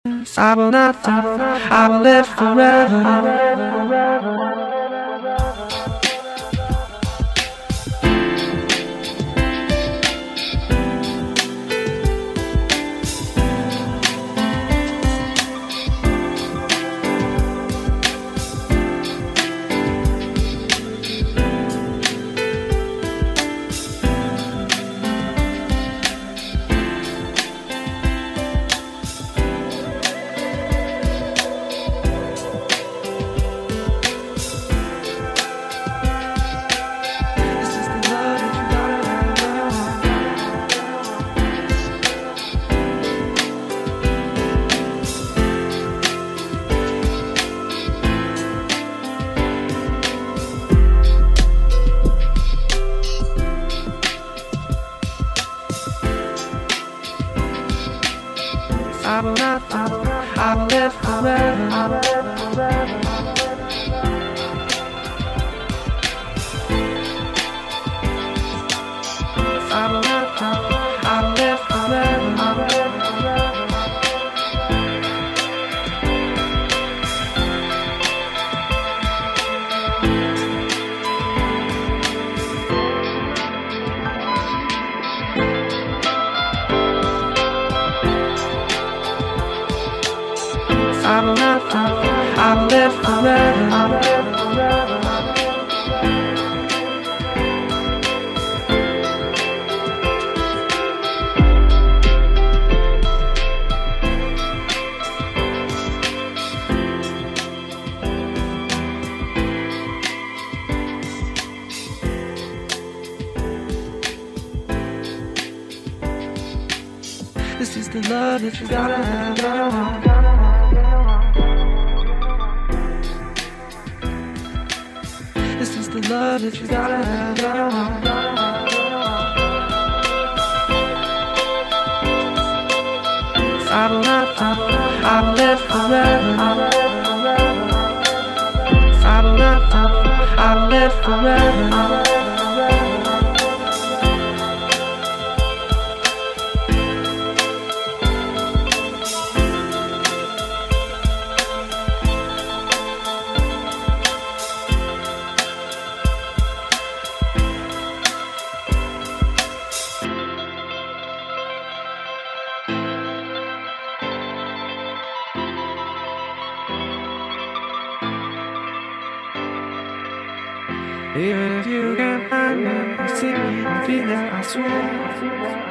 I will not die, I will live forever. I will not die, I will live forever. I will live forever. I will not die, I will live forever. I will live forever. I will not die, I will live forever. I will live forever. This is the love that you gotta have. This is the love that you gotta have. I will not die, I will live forever. I will live forever. I will not die, I will live forever. I will live forever. Even if you can't find me, I'll see me, I'll be there, I swear.